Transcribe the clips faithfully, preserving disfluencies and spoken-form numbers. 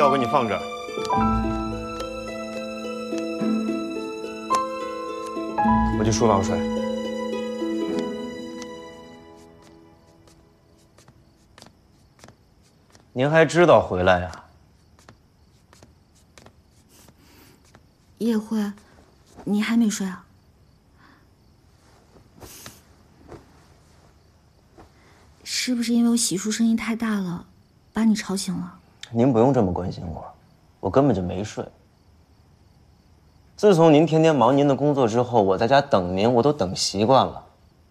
药给你放这儿。我去书房睡。您还知道回来呀？ 叶慧，你还没睡啊？是不是因为我洗漱声音太大了，把你吵醒了？ 您不用这么关心我，我根本就没睡。自从您天天忙您的工作之后，我在家等您，我都等习惯了。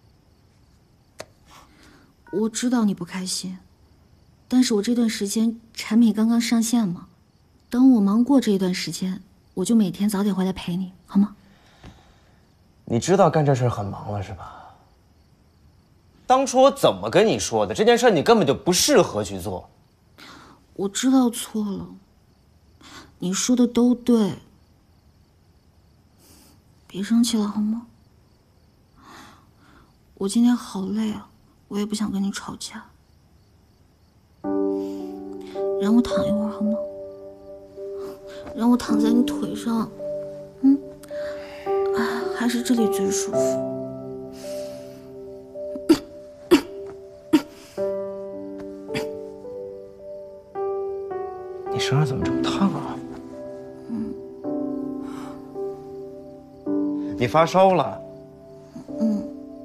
我知道你不开心，但是我这段时间产品刚刚上线嘛，等我忙过这一段时间，我就每天早点回来陪你，好吗？ 你知道干这事很忙了是吧？当初我怎么跟你说的？这件事你根本就不适合去做。 我知道错了，你说的都对，别生气了好吗？我今天好累啊，我也不想跟你吵架，让我躺一会儿好吗？让我躺在你腿上，嗯，啊，还是这里最舒服。 你身上怎么这么烫啊？ 嗯， 你发烧了？ 嗯。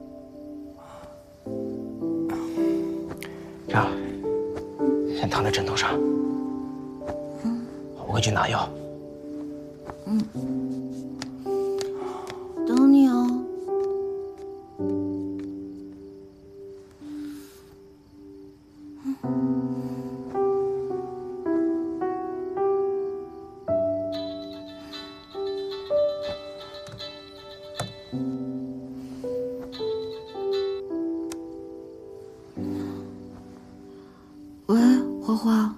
这样，先躺在枕头上。 嗯， 我回去拿药。 嗯，等你哦。喂，花花。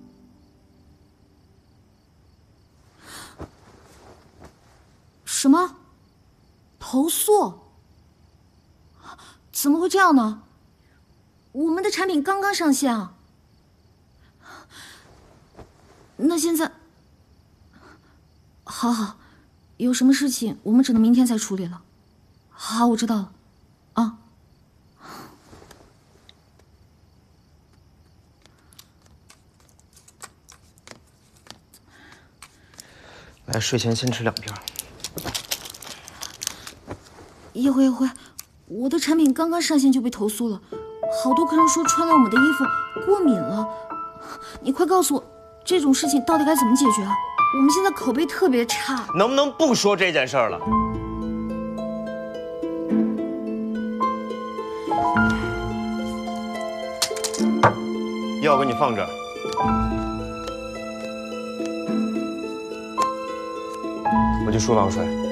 什么？投诉？怎么会这样呢？我们的产品刚刚上线啊。那现在，好好，有什么事情我们只能明天再处理了。好，我知道了，啊。 来，睡前先吃两片。 叶慧，叶慧，我的产品刚刚上线就被投诉了，好多客人说穿了我们的衣服过敏了。你快告诉我，这种事情到底该怎么解决啊？我们现在口碑特别差。 能不能不说这件事儿了？药给你放这儿。我去书房睡。